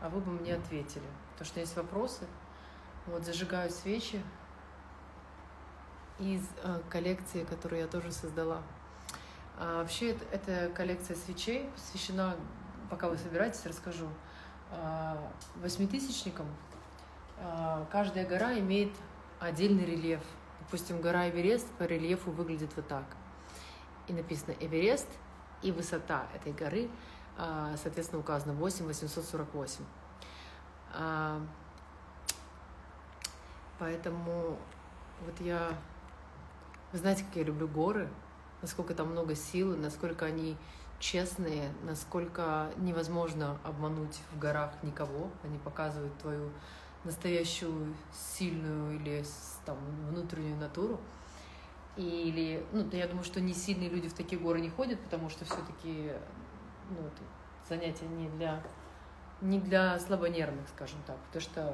а вы бы мне ответили. Потому что есть вопросы. Вот, зажигаю свечи из коллекции, которую я тоже создала. Вообще, это коллекция свечей посвящена, пока вы собираетесь, расскажу, восьмитысячникам. Каждая гора имеет отдельный рельеф. Допустим, гора Эверест по рельефу выглядит вот так. И написано Эверест, и высота этой горы, соответственно, указано 8848. Поэтому вот вы знаете, как я люблю горы, насколько там много силы, насколько они честные, насколько невозможно обмануть в горах никого. Они показывают твою настоящую сильную или там, внутреннюю натуру. Или, я думаю, что не сильные люди в такие горы не ходят, потому что все-таки это занятие не для слабонервных, скажем так, потому что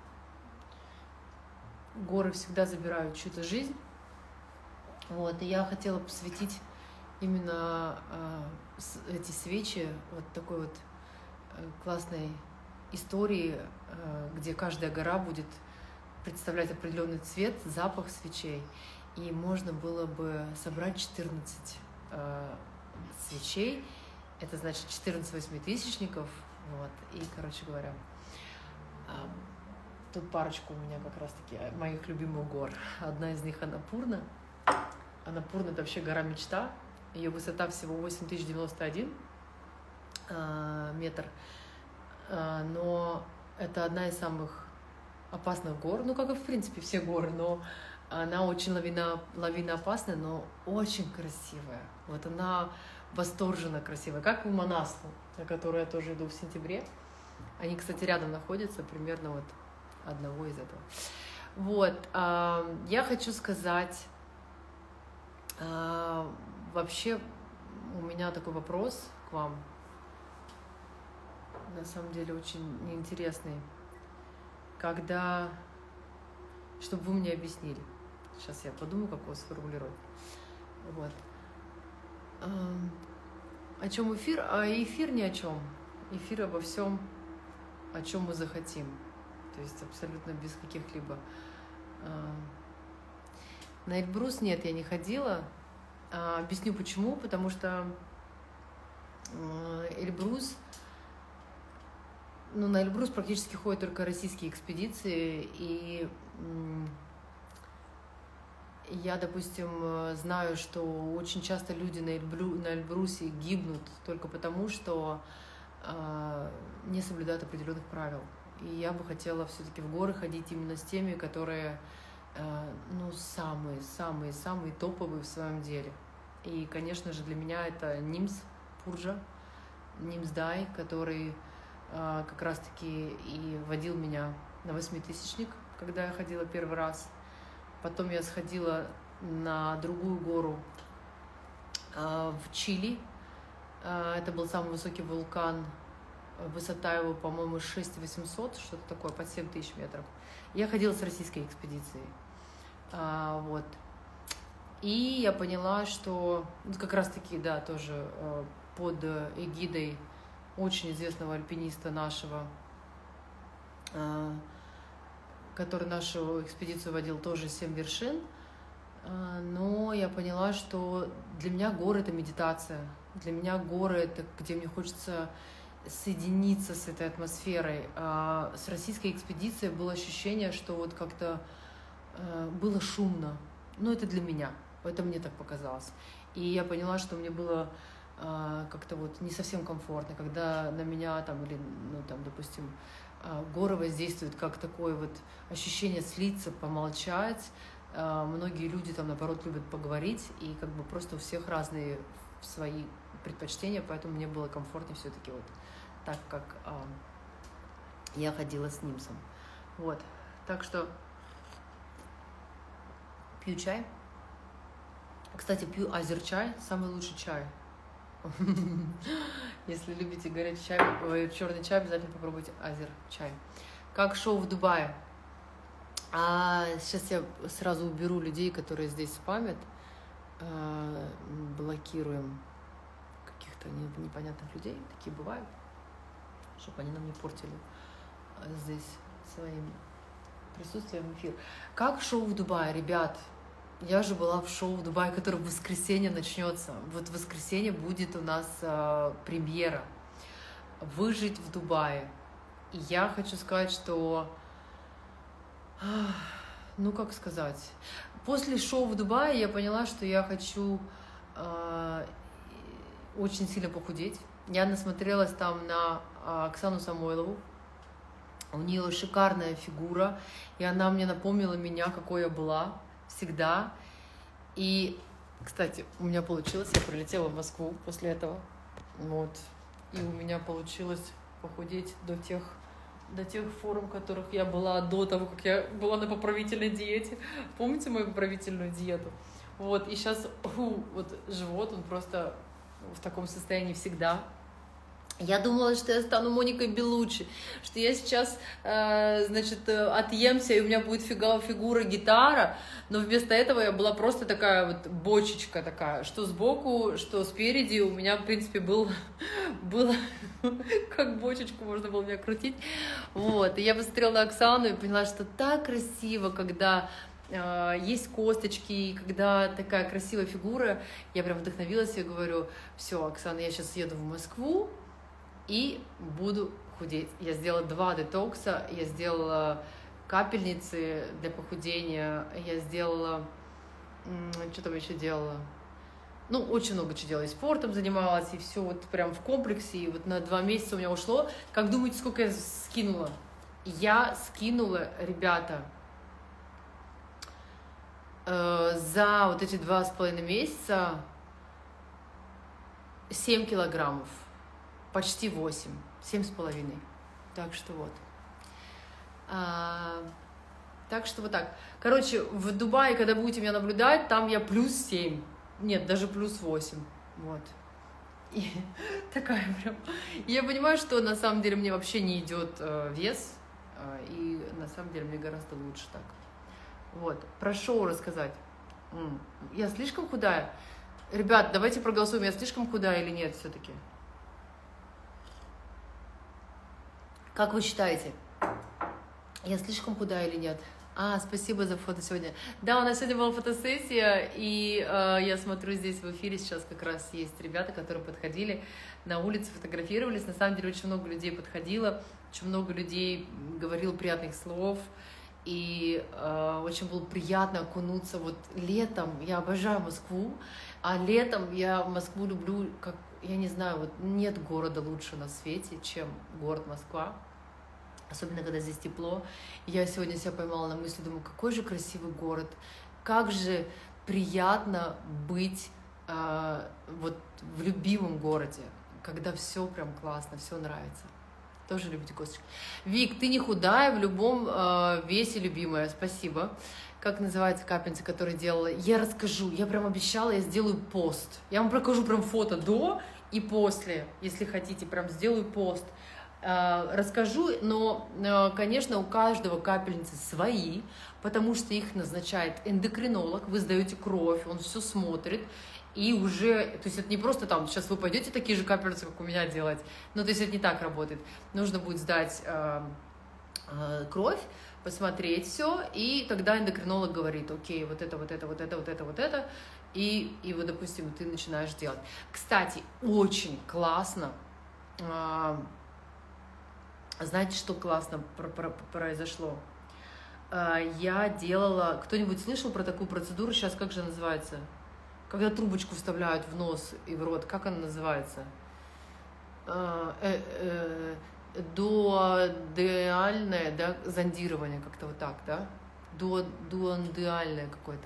горы всегда забирают чью-то жизнь. Вот, и я хотела посвятить именно эти свечи вот такой вот классной истории, где каждая гора будет представлять определенный цвет, запах свечей. И можно было бы собрать 14 свечей, это значит 14 восьмитысячников. Вот. И, короче говоря, тут парочку у меня как раз-таки моих любимых гор. Одна из них Анапурна. Анапурна — это вообще гора мечта. Ее высота всего 8091 метр. Но это одна из самых опасных гор. Как и, в принципе, все горы, но она очень лавиноопасная, но очень красивая. Вот она восторженно красивая, как и Манаслу, на которую я тоже иду в сентябре. Они, кстати, рядом находятся, примерно вот одного из этого. Вот, я хочу сказать, вообще у меня такой вопрос к вам, на самом деле очень интересный, чтобы вы мне объяснили. Сейчас я подумаю, как его сформулировать. Вот. О чем эфир? А эфир ни о чем. Эфир обо всем, о чем мы захотим. То есть абсолютно без каких-либо... На Эльбрус нет, я не ходила. Объясню почему. Потому что Эльбрус... на Эльбрус практически ходят только российские экспедиции. И я, допустим, знаю, что очень часто люди на Эльбрусе гибнут только потому, что не соблюдают определенных правил. И я бы хотела все-таки в горы ходить именно с теми, которые самые топовые в своем деле. И, конечно же, для меня это Нимс Пурджа, Нимс Дай, который как раз-таки и водил меня на восьмитысячник, когда я ходила первый раз. Потом я сходила на другую гору в Чили. Это был самый высокий вулкан. Высота его, по-моему, 6800, что-то такое, под 7000 метров. Я ходила с российской экспедицией. Вот. И я поняла, что как раз-таки, да, тоже под эгидой очень известного альпиниста нашего, который нашу экспедицию водил, тоже 7 вершин. Но я поняла, что для меня горы — это медитация. Для меня горы — это где мне хочется соединиться с этой атмосферой. С российской экспедицией было ощущение, что вот как-то было шумно. Но это для меня. Это мне так показалось. И я поняла, что мне было как-то вот не совсем комфортно, когда на меня там, или, допустим, горы воздействуют как такое вот ощущение слиться, помолчать. Многие люди там, наоборот, любят поговорить, и как бы просто у всех разные свои предпочтения, поэтому мне было комфортнее все-таки вот так, как я ходила с Нимсом. Вот. Так что пью чай. Кстати, пью азер-чай, самый лучший чай. Если любите горячий чай, черный чай, обязательно попробуйте азер-чай. Как шоу в Дубае. Сейчас я сразу уберу людей, которые здесь спамят. Блокируем каких-то непонятных людей. Такие бывают. чтобы они нам не портили здесь своим присутствием эфир. Как шоу в Дубае, ребят? Я же была в шоу в Дубае, которое в воскресенье начнется. Вот в воскресенье будет у нас премьера «Выжить в Дубае». И я хочу сказать, что, ну как сказать, после шоу в Дубае я поняла, что я хочу очень сильно похудеть. Я насмотрелась там на Оксану Самойлову. У нее шикарная фигура, и она мне напомнила меня, какой я была всегда. И, кстати, у меня получилось, я прилетела в Москву после этого, вот, и у меня получилось похудеть до тех форм, в которых я была до того, как я была на поправительной диете. Помните мою поправительную диету? Вот, и сейчас вот живот, он просто в таком состоянии всегда. Я думала, что я стану Моникой Белуччи, что я сейчас, значит, отъемся, и у меня будет фигура гитара, но вместо этого я была просто такая вот бочечка такая, что сбоку, что спереди. У меня, в принципе, было как бочечку можно было меня крутить. Вот, и я посмотрела на Оксану и поняла, что так красиво, когда есть косточки, и когда такая красивая фигура. Я прям вдохновилась и говорю: все, Оксана, я сейчас еду в Москву и буду худеть. Я сделала 2 детокса, я сделала капельницы для похудения, я сделала, что там еще делала? Ну, очень много чего делала, и спортом занималась, и все вот прям в комплексе, и вот на 2 месяца у меня ушло. Как думаете, сколько я скинула? Я скинула, ребята, за вот эти 2,5 месяца 7 килограммов. Почти 8, 7,5. Так что вот. Так что вот так. Короче, в Дубае, когда будете меня наблюдать, там я +7. Нет, даже +8. Вот. И такая прям. Я понимаю, что на самом деле мне вообще не идет вес. И на самом деле мне гораздо лучше так. Вот. Про шоу рассказать. Я слишком худая? Ребят, давайте проголосуем, я слишком худая или нет все-таки? Как вы считаете, я слишком худая или нет? Спасибо за фото сегодня. Да, у нас сегодня была фотосессия, и я смотрю здесь в эфире сейчас как раз есть ребята, которые подходили на улице, фотографировались. На самом деле очень много людей подходило, очень много людей говорило приятных слов, и очень было приятно окунуться. Вот летом я обожаю Москву, а летом я Москву люблю, как, я не знаю, вот нет города лучше на свете, чем город Москва. Особенно, когда здесь тепло. Я сегодня себя поймала на мысли, думаю, какой же красивый город, как же приятно быть вот в любимом городе, когда все прям классно, все нравится. Тоже любите косточки. Вик, ты не худая, в любом весе любимая, спасибо. Как называется капельница, которую делала? Я расскажу, я прям обещала, я сделаю пост. Я вам покажу прям фото до и после, если хотите, прям сделаю пост. Расскажу, но, конечно, у каждого капельницы свои, потому что их назначает эндокринолог, вы сдаете кровь, он все смотрит, и уже, то есть это не просто там, сейчас вы пойдете такие же капельницы, как у меня, делать, ну, то есть это не так работает, нужно будет сдать кровь, посмотреть все, и тогда эндокринолог говорит: окей, вот это, вот это, вот это, вот это, вот это, и вот, допустим, ты начинаешь делать. Кстати, очень классно. Знаете, что классно произошло? Я делала... Кто-нибудь слышал про такую процедуру? Сейчас как же называется? Когда трубочку вставляют в нос и в рот. Как она называется? Дуодеальное, да? Зондирование, как-то вот так, да? Дуодеальное какое-то.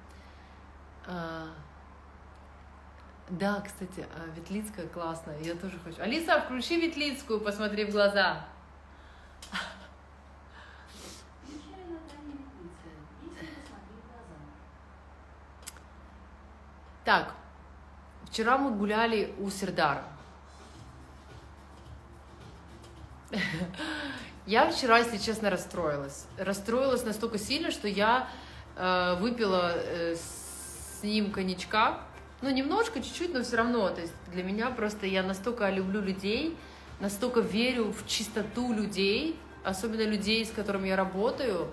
Да, кстати, Ветлицкая классная. Я тоже хочу. Алиса, включи Ветлицкую, посмотри в глаза. Так, вчера мы гуляли у Сердара. Я вчера, если честно, расстроилась. Расстроилась настолько сильно, что я выпила с ним коньячка. Ну, немножко, чуть-чуть, но все равно. То есть для меня просто я настолько люблю людей, настолько верю в чистоту людей, особенно людей, с которыми я работаю.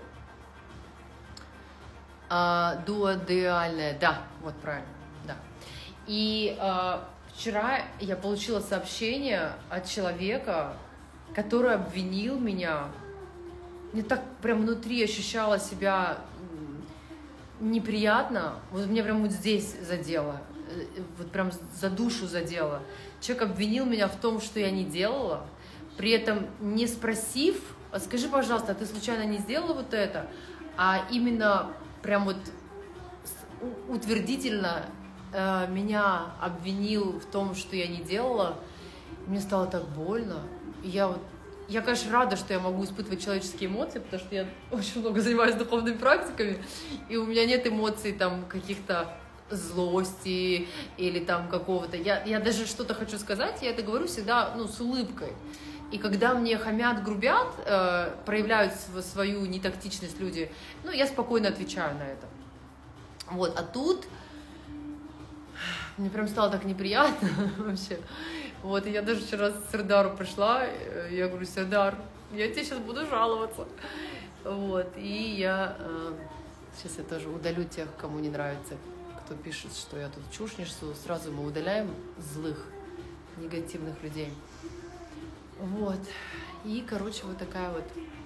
Дуодеальное, да, вот правильно, да. И вчера я получила сообщение от человека, который обвинил меня. Мне так прям внутри ощущала себя неприятно. Вот мне прям вот здесь задело, вот прям за душу задело. Человек обвинил меня в том, что я не делала, при этом не спросив, скажи, пожалуйста, а ты случайно не сделала вот это? А именно прям вот утвердительно меня обвинил в том, что я не делала. Мне стало так больно. И я, конечно, рада, что я могу испытывать человеческие эмоции, потому что я очень много занимаюсь духовными практиками, и у меня нет эмоций там каких-то злости или там какого-то... Я даже что-то хочу сказать, я это говорю всегда, ну, с улыбкой. И когда мне хамят, грубят, проявляют свою нетактичность люди, ну, я спокойно отвечаю на это. Вот, а тут мне прям стало так неприятно вообще. Вот, и я даже вчера к Сердару пришла, я говорю, Сердар, я тебе сейчас буду жаловаться. Вот, и я... Сейчас я тоже удалю тех, кому не нравится, кто пишет, что я тут чушь несу. Сразу мы удаляем злых, негативных людей. Вот. И, короче, вот такая вот...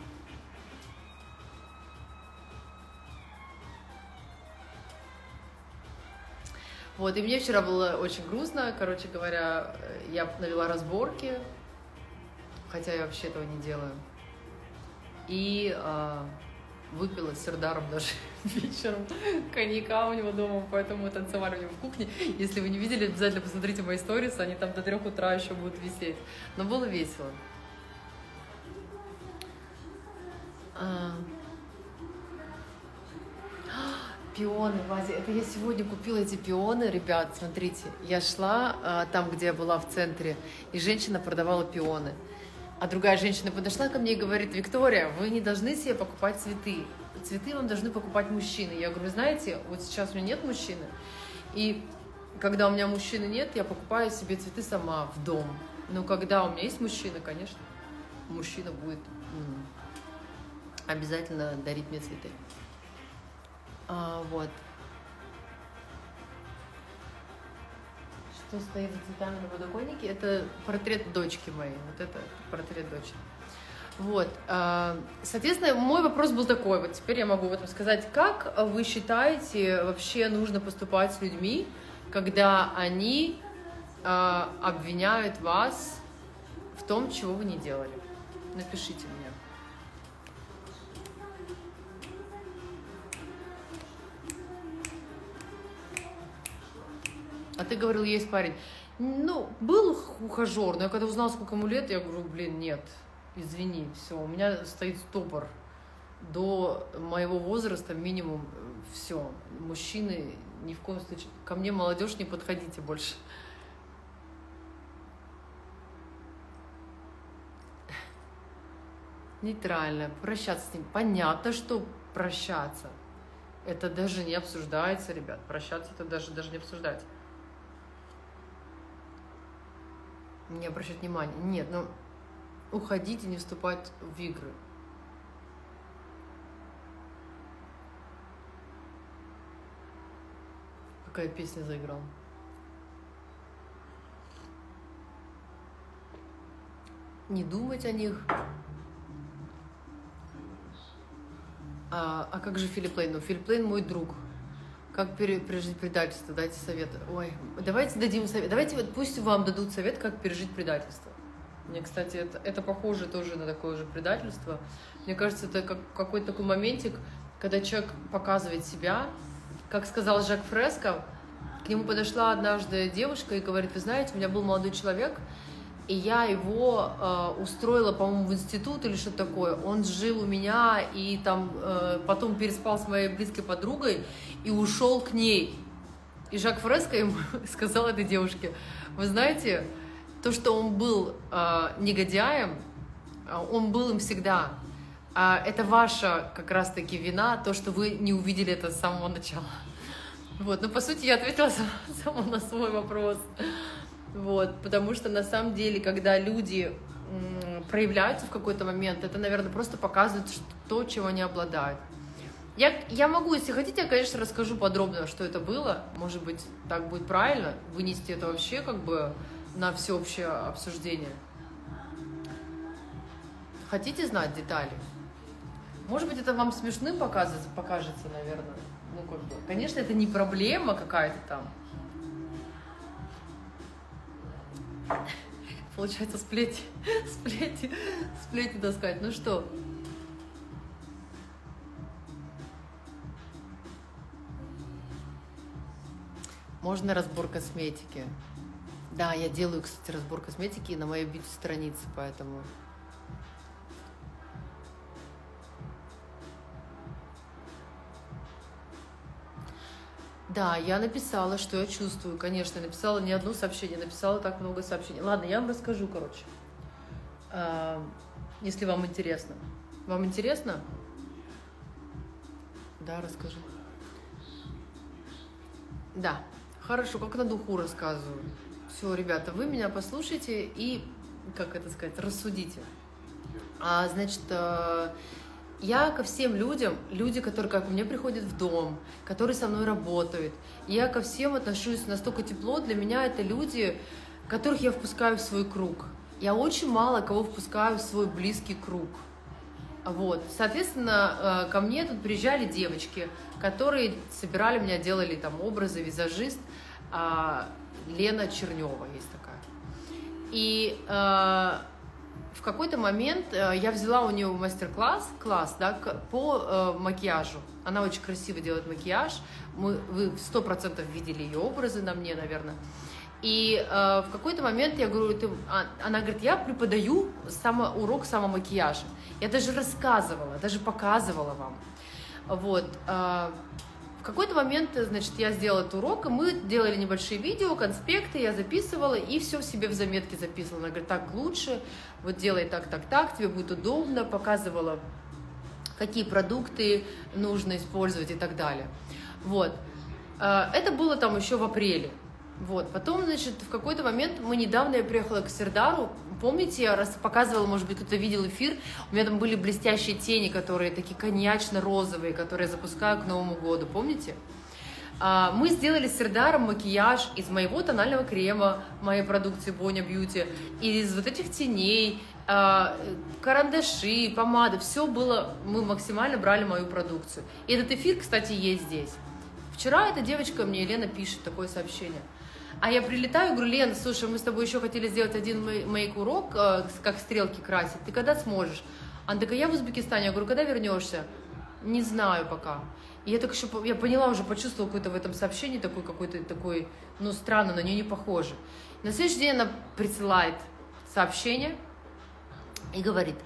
Вот, и мне вчера было очень грустно, короче говоря, я навела разборки, хотя я вообще этого не делаю. И выпила с Сердаром даже вечером коньяка у него дома, поэтому мы танцевали у него в кухне. Если вы не видели, обязательно посмотрите мои сторис, они там до 3 утра еще будут висеть. Но было весело. Пионы, Вазя, это я сегодня купила эти пионы, ребят, смотрите, я шла там, где я была в центре, и женщина продавала пионы, а другая женщина подошла ко мне и говорит, Виктория, вы не должны себе покупать цветы, цветы вам должны покупать мужчины. Я говорю, знаете, вот сейчас у меня нет мужчины, и когда у меня мужчины нет, я покупаю себе цветы сама в дом, но когда у меня есть мужчина, конечно, мужчина будет обязательно дарить мне цветы. Вот. Что стоит за цветами на подоконнике? Это портрет дочки моей. Вот это портрет дочери. Вот. Соответственно, мой вопрос был такой. Вот теперь я могу об этом сказать. Как вы считаете, вообще нужно поступать с людьми, когда они обвиняют вас в том, чего вы не делали? Напишите мне. А ты говорил, есть парень. Ну, был ухажер, но я когда узнала, сколько ему лет, я говорю, блин, нет, извини, все, у меня стоит стопор. До моего возраста минимум все. Мужчины ни в коем случае. Ко мне, молодежь, не подходите больше. Нейтрально, прощаться с ним. Понятно, что прощаться. Это даже не обсуждается, ребят. Прощаться это даже не обсуждается. Не обращать внимания. Нет, ну, уходить и не вступать в игры. Какая песня заиграла? Не думать о них. А как же Филипп Лейн? Ну, Филипп Лейн мой друг. Как пережить предательство? Дайте совет. Ой, давайте дадим совет. Давайте вот пусть вам дадут совет, как пережить предательство. Мне, кстати, это похоже тоже на такое же предательство. Мне кажется, это как какой-то такой моментик, когда человек показывает себя. Как сказал Жак Фреско, к нему подошла однажды девушка и говорит, вы знаете, у меня был молодой человек, и я его устроила, по-моему, в институт или что-то такое. Он жил у меня и там потом переспал с моей близкой подругой и ушел к ней. И Жак Фреско ему сказал этой девушке, вы знаете, то, что он был негодяем, он был им всегда. Это ваша как раз-таки вина, то, что вы не увидели это с самого начала. Вот, но по сути я ответила сама на свой вопрос. Вот, потому что на самом деле, когда люди проявляются в какой-то момент, это, наверное, просто показывает то, чем они обладают. Я могу, если хотите, я, конечно, расскажу подробно, что это было. Может быть, так будет правильно, вынести это вообще как бы на всеобщее обсуждение. Хотите знать детали? Может быть, это вам смешным покажется, наверное. Ну, как бы. Конечно, это не проблема какая-то там. Получается, сплети таскать. Ну что? Можно разбор косметики. Да, я делаю, кстати, разбор косметики на моей бьюти-странице, поэтому... Да, я написала, что я чувствую, конечно, написала не одно сообщение, написала так много сообщений. Ладно, я вам расскажу, короче, если вам интересно. Вам интересно? Да, расскажу. Да, хорошо, как на духу рассказываю. Все, ребята, вы меня послушайте и, как это сказать, рассудите. Значит, я ко всем людям, люди, которые как мне приходят в дом, которые со мной работают, я ко всем отношусь настолько тепло. Для меня это люди, которых я впускаю в свой круг. Я очень мало кого впускаю в свой близкий круг. Вот. Соответственно, ко мне тут приезжали девочки, которые собирали меня, делали там образы, визажист. Лена Чернева есть такая. И в какой-то момент я взяла у нее мастер-класс по макияжу. Она очень красиво делает макияж. Вы 100% видели ее образы на мне, наверное. И в какой-то момент я говорю, она говорит, я преподаю урок самомакияжа. Я даже рассказывала, даже показывала вам. Вот. В какой-то момент, значит, я сделала этот урок, и мы делали небольшие видео, конспекты, я записывала, и все в себе в заметке записывала. Она говорит, так лучше, вот делай так, тебе будет удобно, показывала, какие продукты нужно использовать и так далее. Вот. Это было там еще в апреле. Вот. Потом, значит, в какой-то момент я приехала к Сердару. Помните, я показывала, может быть, кто-то видел эфир, у меня там были блестящие тени, которые такие коньячно-розовые, которые я запускаю к Новому году, помните? Мы сделали с Сердаром макияж из моего тонального крема, моей продукции Bonya Beauty, из вот этих теней, карандаши, помады, все было, мы максимально брали мою продукцию. И этот эфир, кстати, есть здесь. Вчера эта девочка мне, Елена, пишет такое сообщение. А я прилетаю, говорю, Лен, слушай, мы с тобой еще хотели сделать один мейк-урок, как стрелки красить, ты когда сможешь? Она такая, я в Узбекистане, я говорю, когда вернешься? Не знаю пока. И я поняла уже, почувствовала какое-то в этом сообщении, такой, ну, странно, на нее не похоже. На следующий день она присылает сообщение и говорит,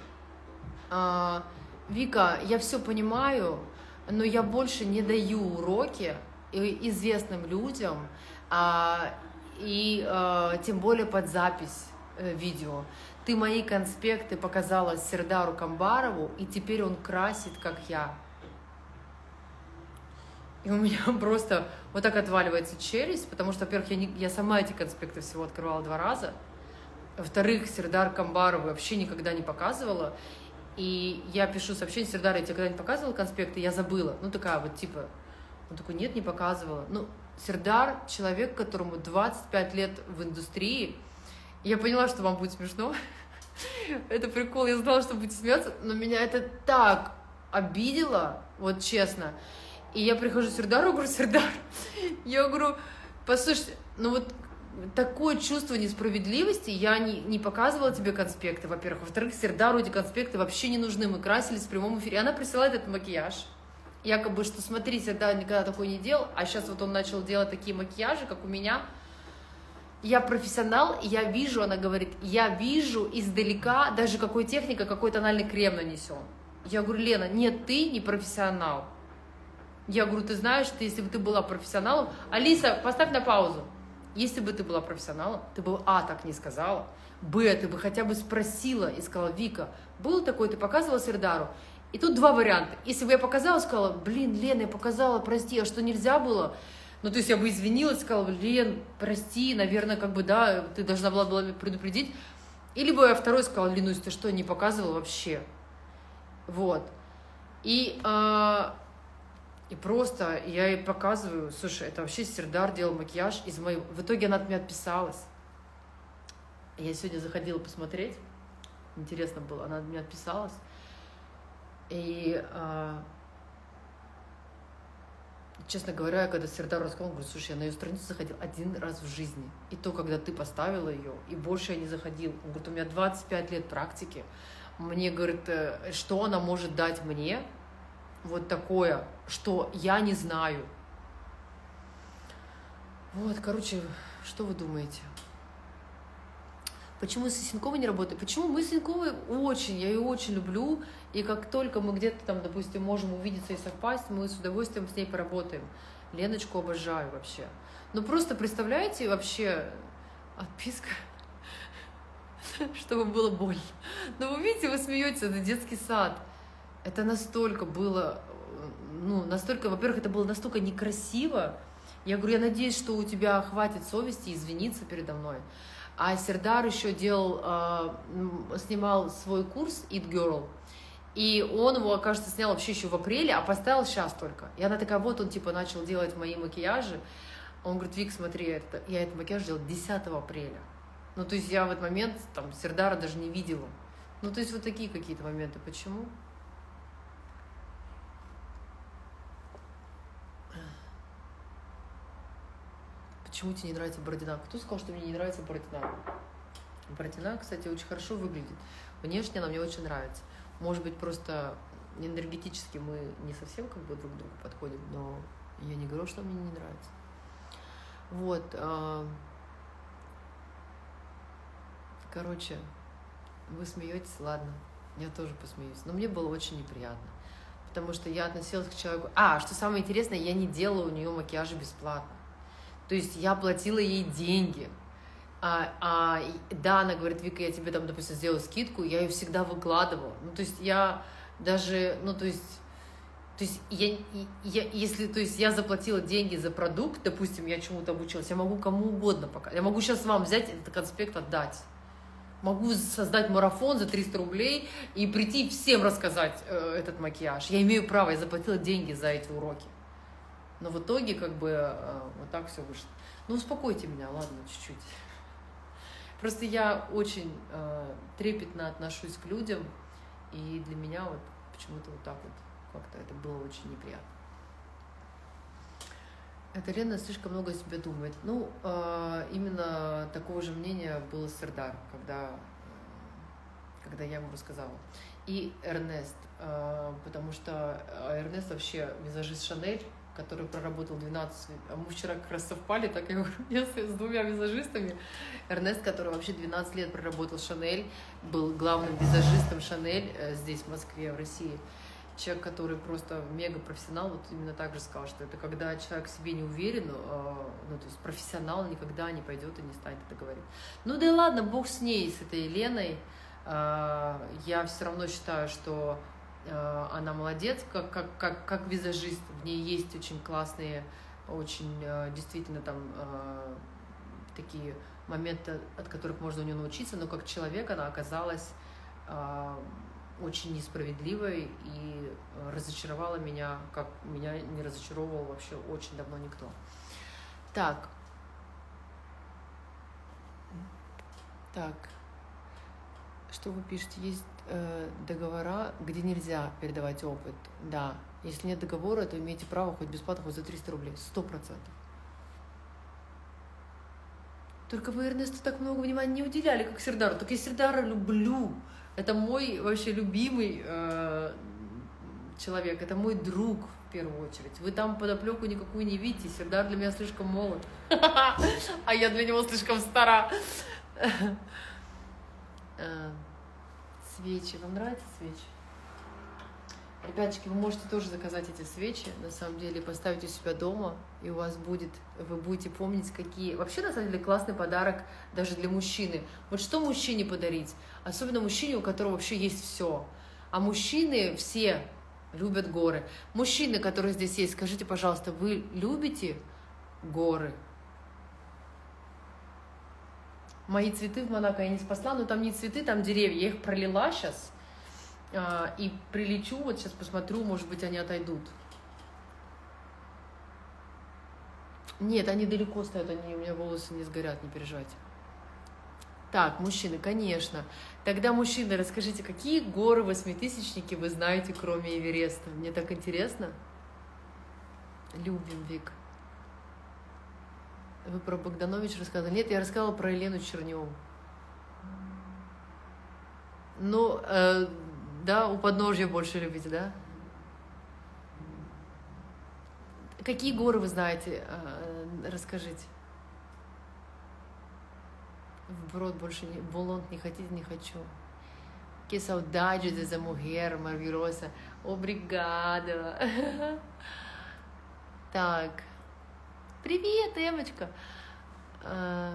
Вика, я все понимаю, но я больше не даю уроки известным людям, и тем более под запись видео. Ты мои конспекты показала Сердару Камбарову, и теперь он красит, как я. И у меня просто вот так отваливается челюсть, потому что, во-первых, я сама эти конспекты всего открывала 2 раза. Во-вторых, Сердар Камбарову вообще никогда не показывала. И я пишу сообщение, Сердар, я тебе когда-нибудь показывала конспекты? Я забыла. Ну, такая вот, типа... Он такой, нет, не показывала. Ну, Сердар — человек, которому 25 лет в индустрии. Я поняла, что вам будет смешно. Это прикол, я знала, что будете смеяться, но меня это так обидело, вот честно. И я прихожу к Сердару, говорю, Сердар, я говорю, послушайте, ну вот такое чувство несправедливости, я не показывала тебе конспекты, во-первых. Во-вторых, Сердару эти конспекты вообще не нужны, мы красились в прямом эфире. Она присылает этот макияж. Якобы, что смотри, Сердар никогда такой не делал, а сейчас вот он начал делать такие макияжи, как у меня. Я профессионал, и я вижу, она говорит, я вижу издалека даже какой техникой, какой тональный крем нанесен. Я говорю, Лена, нет, ты не профессионал. Я говорю, ты знаешь, если бы ты была профессионалом... Алиса, поставь на паузу. Если бы ты была профессионалом, ты бы, так не сказала, ты бы хотя бы спросила и сказала, Вика, был такой, ты показывала Сердару? И тут 2 варианта. Если бы я показала, сказала, блин, Лена, я показала, прости, а что нельзя было? Ну, то есть я бы извинилась, сказала, Лен, прости, наверное, как бы, да, ты должна была предупредить. Или бы я второй сказала, Ленусь, ты что, не показывала вообще? Вот. И просто я ей показываю, слушай, это вообще Сердар делал макияж из моего... В итоге она от меня отписалась. Я сегодня заходила посмотреть, интересно было, она от меня отписалась. И, честно говоря, когда Сердар рассказал, он говорит, слушай, я на ее страницу заходил один раз в жизни. И то, когда ты поставила ее, и больше я не заходил. Он говорит, у меня 25 лет практики. Мне, говорит, что она может дать мне, вот такое, что я не знаю. Вот, короче, что вы думаете? Почему с Синьковой не работает? Почему мы с Синьковой очень, я ее очень люблю, и как только мы где-то там, допустим, можем увидеться и совпасть, мы с удовольствием с ней поработаем. Леночку обожаю вообще. Ну просто представляете вообще, отписка, чтобы было больно. Но вы видите, вы смеетесь, это детский сад. Это настолько было, ну, настолько, во-первых, это было настолько некрасиво. Я говорю, я надеюсь, что у тебя хватит совести извиниться передо мной. А Сердар еще снимал свой курс Eat Girl, и он его, кажется, снял вообще еще в апреле, а поставил сейчас только. И она такая, вот он типа начал делать мои макияжи. Он говорит, Вик, смотри, я этот макияж делал 10 апреля. Ну, то есть я в этот момент там Сердара даже не видела. Ну, то есть вот такие какие-то моменты. Почему? Почему тебе не нравится Бородина? Кто сказал, что мне не нравится Бородина? Бородина, кстати, очень хорошо выглядит. Внешне она мне очень нравится. Может быть, просто энергетически мы не совсем как бы друг другу подходим, но я не говорю, что мне не нравится. Вот. Короче, вы смеетесь, ладно, я тоже посмеюсь. Но мне было очень неприятно, потому что я относилась к человеку... что самое интересное, я не делала у нее макияжи бесплатно. То есть я платила ей деньги. Да, она говорит, Вика, я тебе там, допустим, сделаю скидку, я ее всегда выкладывала. Ну, то есть я даже, если я заплатила деньги за продукт, допустим, я чему-то обучилась, я могу кому угодно показать. Я могу сейчас вам взять этот конспект, отдать. Могу создать марафон за 300 рублей и прийти всем рассказать этот макияж. Я имею право, я заплатила деньги за эти уроки. Но в итоге, как бы, вот так все вышло. Ну, успокойте меня, ладно, чуть-чуть. Просто я очень трепетно отношусь к людям, и для меня вот почему-то вот так вот как-то это было очень неприятно. Эта Лена слишком много о себе думает. Ну, именно такого же мнения было Сердар, когда я ему рассказала. И Эрнест, потому что Эрнест вообще визажист Шанель, который проработал 12... А мы вчера как раз совпали, так я говорю, я с двумя визажистами. Эрнест, который вообще 12 лет проработал Шанель, был главным визажистом Шанель здесь, в Москве, в России. Человек, который просто мега-профессионал, вот именно так же сказал, что это когда человек в себе не уверен, ну, то есть профессионал никогда не пойдет и не станет это говорить. Ну да и ладно, бог с ней, с этой Еленой. Я все равно считаю, что она молодец, как визажист. В ней есть очень классные, очень действительно там такие моменты, от которых можно у нее научиться, но как человек она оказалась очень несправедливой и разочаровала меня, как меня не разочаровывал вообще очень давно никто. Так. Что вы пишете? Есть договора, где нельзя передавать опыт. Да. Если нет договора, то имеете право хоть бесплатно, хоть за 300 рублей. 100%. Только вы Эрнесту так много внимания не уделяли, как Сердару. Так я Сердара люблю. Это мой вообще любимый человек. Это мой друг, в первую очередь. Вы там подоплеку никакую не видите. Сердар для меня слишком молод. А я для него слишком стара. Свечи. Вам нравятся свечи? Ребяточки, вы можете тоже заказать эти свечи, на самом деле, поставить у себя дома, и у вас будет, вы будете помнить, какие... Вообще, на самом деле, классный подарок даже для мужчины. Вот что мужчине подарить? Особенно мужчине, у которого вообще есть все. А мужчины все любят горы. Мужчины, которые здесь есть, скажите, пожалуйста, вы любите горы. Мои цветы в Монако я не спасла, но там не цветы, там деревья. Я их пролила сейчас и прилечу, вот сейчас посмотрю, может быть, они отойдут. Нет, они далеко стоят, они, у меня волосы не сгорят, не переживайте. Так, мужчины, конечно. Тогда, мужчины, расскажите, какие горы восьмитысячники вы знаете, кроме Эвереста? Мне так интересно. Любим, Вик. Вы про Богданович рассказывали? Нет, я рассказывала про Елену Черневу. Ну, да, у подножья больше любите, да? Какие горы вы знаете? Расскажите. Вброд больше не... Болонт не хотите? Не хочу. Que saudade dessa mulher maravilhosa. Obrigada. Так. Привет, Эмочка. Я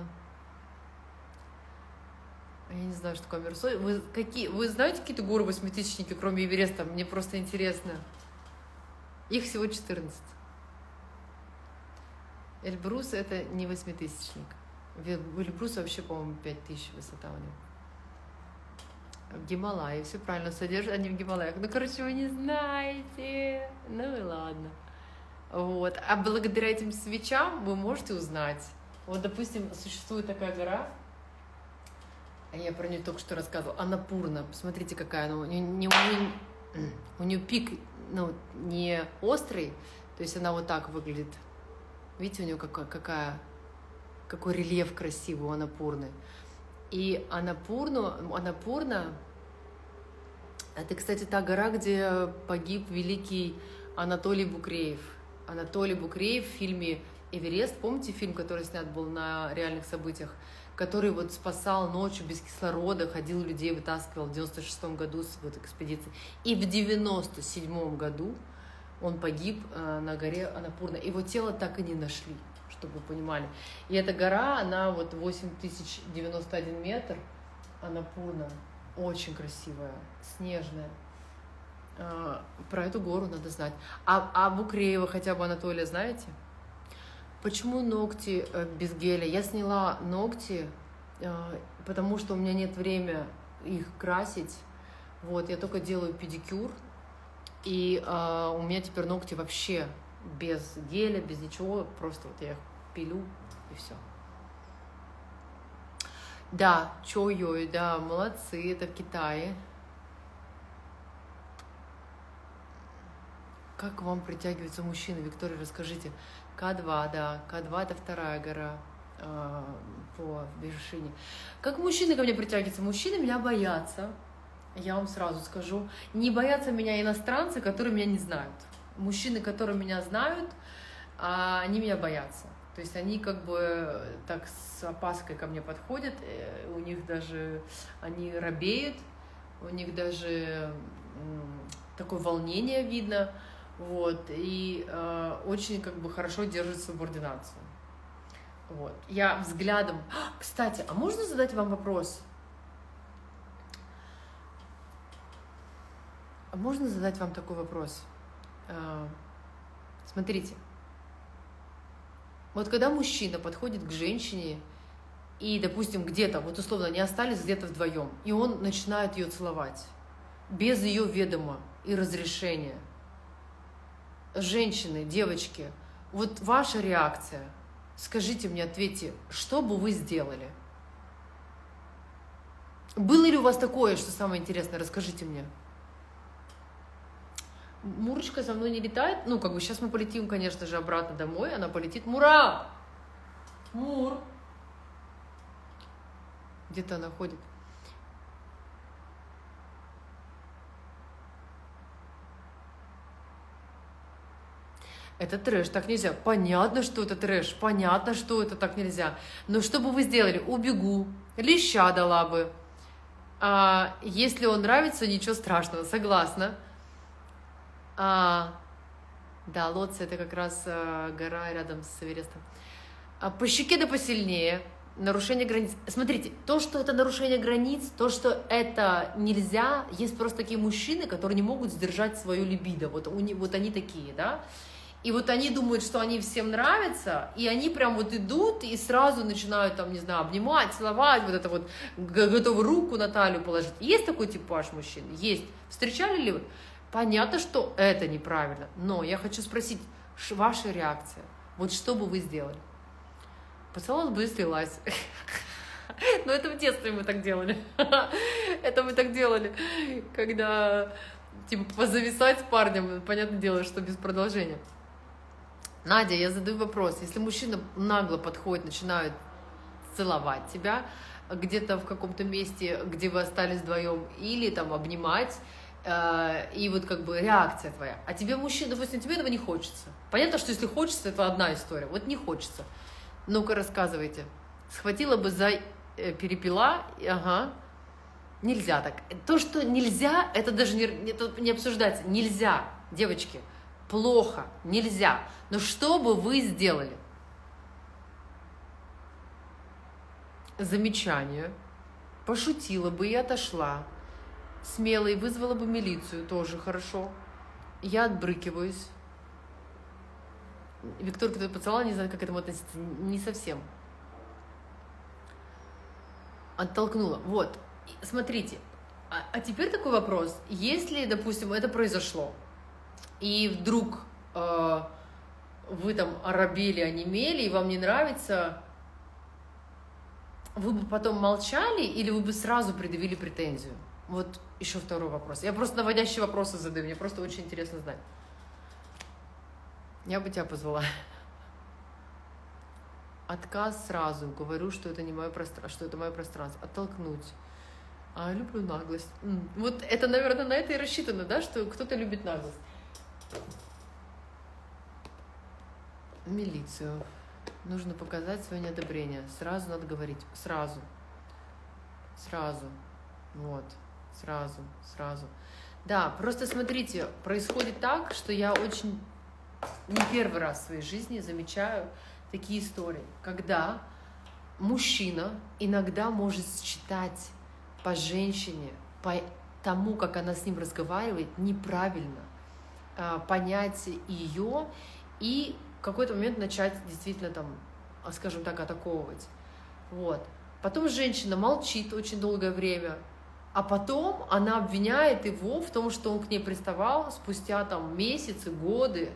не знаю, что такое Мерсой. Вы знаете какие-то горы восьмитысячники, кроме Эвереста? Мне просто интересно. Их всего 14. Эльбрус — это не восьмитысячник. В Эльбрусе вообще, по-моему, 5000 высота у него. В Гималае, все правильно содержат, они в Гималаях. Ну, короче, вы не знаете. Ну и ладно. Вот. А благодаря этим свечам вы можете узнать. Вот, допустим, существует такая гора, я про нее только что рассказывала, Анапурна. Посмотрите, какая она. У нее пик, ну, не острый, то есть она вот так выглядит. Видите, у нее какой рельеф красивый у Анапурны. И Анапурна, это, кстати, та гора, где погиб великий Анатолий Букреев. Анатолий Букреев в фильме «Эверест», помните фильм, который снят был на реальных событиях, который вот спасал ночью без кислорода, ходил людей, вытаскивал в 96-м году с вот экспедиции. И в 97-м году он погиб на горе Анапурна. Его тело так и не нашли, чтобы вы понимали. И эта гора, она вот 8091 метр, Анапурна, очень красивая, снежная. Про эту гору надо знать. А Букреева хотя бы Анатолия знаете? Почему ногти без геля? Я сняла ногти, потому что у меня нет времени их красить. Вот, я только делаю педикюр. И у меня теперь ногти вообще без геля, без ничего. Просто вот я их пилю и все. Да, чо-йой, да, молодцы, это в Китае. Как к вам притягиваются мужчины? Виктория, расскажите. К2, да, К2 это вторая гора по вершине. Как мужчины ко мне притягиваются? Мужчины меня боятся, я вам сразу скажу. Не боятся меня иностранцы, которые меня не знают. Мужчины, которые меня знают, они меня боятся. То есть они как бы так с опаской ко мне подходят, у них даже, они робеют, у них даже такое волнение видно. Вот, и очень как бы хорошо держит субординацию. Вот. Я взглядом... Кстати, а можно задать вам вопрос? А можно задать вам такой вопрос? Смотрите. Вот когда мужчина подходит к женщине, и, допустим, где-то, вот условно, они остались где-то вдвоем, и он начинает ее целовать, без ее ведома и разрешения. Женщины, девочки, вот ваша реакция, скажите мне, ответьте, что бы вы сделали? Было ли у вас такое, что самое интересное, расскажите мне. Мурочка со мной не летает, ну, как бы сейчас мы полетим, конечно же, обратно домой, она полетит. Мура! Мур! Где-то она ходит. Это трэш, так нельзя. Понятно, что это трэш, понятно, что это так нельзя. Но что бы вы сделали? Убегу, леща дала бы. Если он нравится, ничего страшного, согласна. Да, Лотца — это как раз гора рядом с Эверестом. По щеке да посильнее. Нарушение границ. Смотрите, то, что это нарушение границ, то, что это нельзя, есть просто такие мужчины, которые не могут сдержать свою либидо. Вот они такие, да. И вот они думают, что они всем нравятся, и они прям вот идут и сразу начинают там, не знаю, обнимать, целовать, вот это вот, готовы руку на талию положить. Есть такой типаж мужчин? Есть. Встречали ли вы? Понятно, что это неправильно, но я хочу спросить, ваша реакция. Вот что бы вы сделали? Поцеловалась бы и слилась. Но это в детстве мы так делали. Это мы так делали, когда, типа, позависать с парнем, понятное дело, что без продолжения. Надя, я задаю вопрос. Если мужчина нагло подходит, начинает целовать тебя где-то в каком-то месте, где вы остались вдвоем, или там обнимать, и вот как бы реакция твоя. А тебе мужчина, допустим, тебе этого не хочется. Понятно, что если хочется, это одна история. Вот не хочется. Ну-ка, рассказывайте. Схватила бы за перепела, ага. Нельзя так. То, что нельзя, это даже не обсуждается. Нельзя, девочки. Плохо, нельзя. Но что бы вы сделали? Замечание. Пошутила бы и отошла. Смело и вызвала бы милицию, тоже хорошо. Я отбрыкиваюсь. Виктория, когда поцеловала, не знаю, как к этому относиться. Не совсем. Оттолкнула. Вот. Смотрите. А теперь такой вопрос. Если, допустим, это произошло, и вдруг вы там оробели, онемели, и вам не нравится, вы бы потом молчали или вы бы сразу предъявили претензию? Вот еще второй вопрос. Я просто наводящие вопросы задаю, мне просто очень интересно знать. Я бы тебя позвала. Отказ сразу. Говорю, что это не мое пространство, что это мое пространство. Оттолкнуть. Люблю наглость. Вот это, наверное, на это и рассчитано, да, что кто-то любит наглость. Милицию. Нужно показать свое неодобрение. Сразу надо говорить. Сразу. Сразу. Вот. Сразу. Да, просто смотрите, происходит так, что я очень не первый раз в своей жизни замечаю такие истории, когда мужчина иногда может считать по женщине, по тому, как она с ним разговаривает, неправильно понять ее и в какой-то момент начать действительно там, скажем так, атаковывать. Вот. Потом женщина молчит очень долгое время, а потом она обвиняет его в том, что он к ней приставал спустя там месяцы, годы,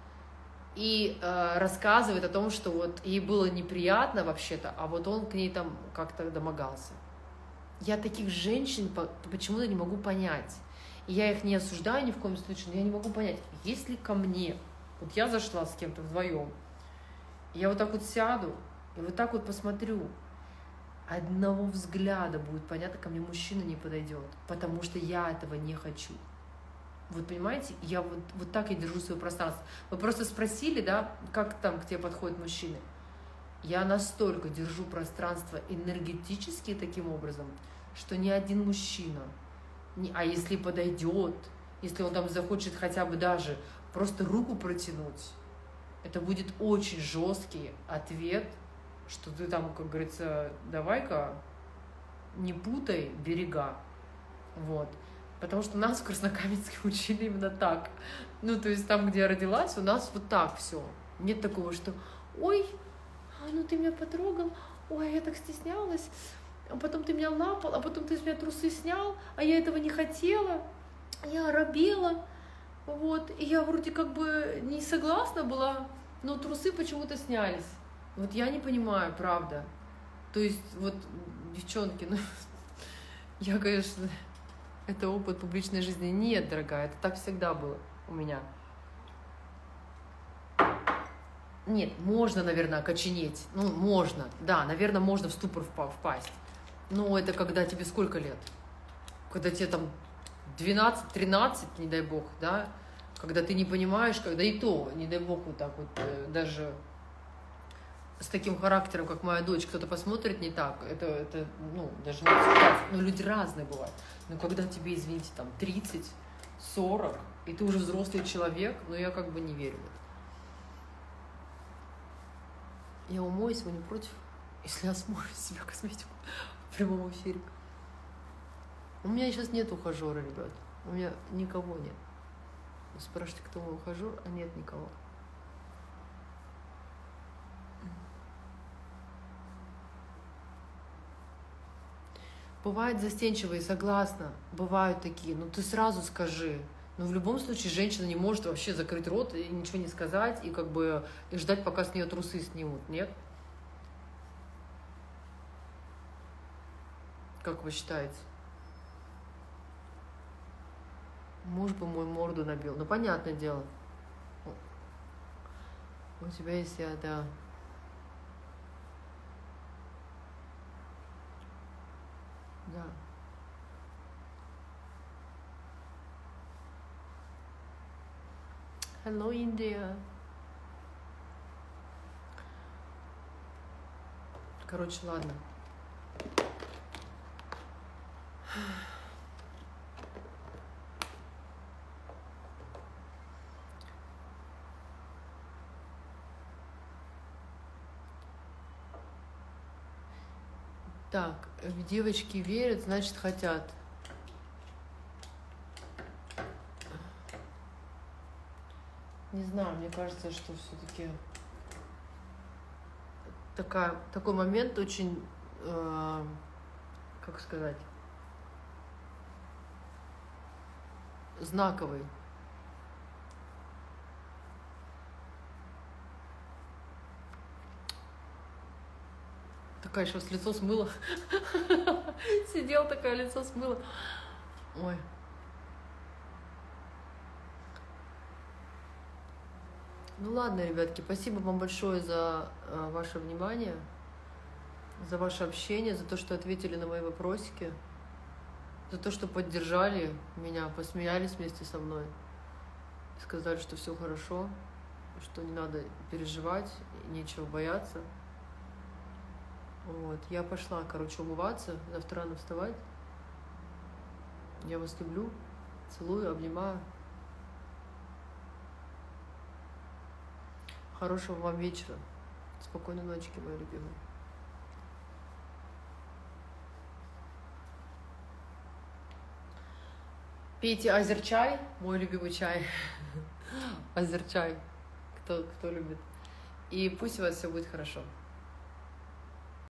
и рассказывает о том, что вот ей было неприятно вообще-то, а вот он к ней там как-то домогался. Я таких женщин почему-то не могу понять. И я их не осуждаю ни в коем случае, но я не могу понять, если ко мне, вот я зашла с кем-то вдвоем, я вот так вот сяду и вот так вот посмотрю, одного взгляда будет понятно, ко мне мужчина не подойдет, потому что я этого не хочу. Вот понимаете, я вот так я держу свое пространство. Вы просто спросили, да, как там к тебе подходят мужчины. Я настолько держу пространство энергетически таким образом, что ни один мужчина, а если подойдет, если он там захочет хотя бы даже просто руку протянуть, это будет очень жесткий ответ, что ты там, как говорится, давай-ка не путай берега. Вот. Потому что нас в Краснокаменске учили именно так. Ну, то есть там, где я родилась, у нас вот так все. Нет такого, что ой, ну ты меня потрогал, ой, я так стеснялась, а потом ты меня на пол, а потом ты с меня трусы снял, а я этого не хотела, я оробела, вот, и я вроде как бы не согласна была, но трусы почему-то снялись. Вот я не понимаю, правда. То есть, вот, девчонки, ну, я, конечно, это опыт публичной жизни. Нет, дорогая, это так всегда было у меня. Нет, можно, наверное, окоченеть. Ну, можно, да, наверное, можно в ступор впасть. Но это когда тебе сколько лет? Когда тебе там 12-13, не дай бог, да? Когда ты не понимаешь, когда и то, не дай бог, вот так вот, даже с таким характером, как моя дочь, кто-то посмотрит не так, это ну, даже не сказать, ну, люди разные бывают. Но когда тебе, извините, там 30, 40, и ты уже взрослый человек, ну, я как бы не верю в это. Я умоюсь, вы не против, если я смою с себя косметику в прямом эфире? У меня сейчас нет ухажера, ребят. У меня никого нет. Вы спрашиваете, кто мой ухажер, а нет никого. Бывают застенчивые, согласна, бывают такие, но ты сразу скажи. Но в любом случае женщина не может вообще закрыть рот и ничего не сказать, и как бы и ждать, пока с нее трусы снимут, нет? Как вы считаете? Муж бы мой морду набил. Ну, понятное дело. У тебя есть я, да. Да. Hello, India. Короче, ладно. Так, девочки верят, значит хотят. Не знаю, мне кажется, что все-таки такой момент очень, как сказать, знаковый. Такая сейчас лицо смыла. Сидел, такое лицо смыла. Ой. Ну ладно, ребятки, спасибо вам большое за ваше внимание, за ваше общение, за то, что ответили на мои вопросики, за то, что поддержали меня, посмеялись вместе со мной, сказали, что все хорошо, что не надо переживать, нечего бояться. Вот, я пошла, короче, умываться, завтра рано вставать. Я вас люблю, целую, обнимаю. Хорошего вам вечера. Спокойной ночки, мои любимые. Пейте азерчай, мой любимый чай. Азерчай, кто любит. И пусть у вас все будет хорошо.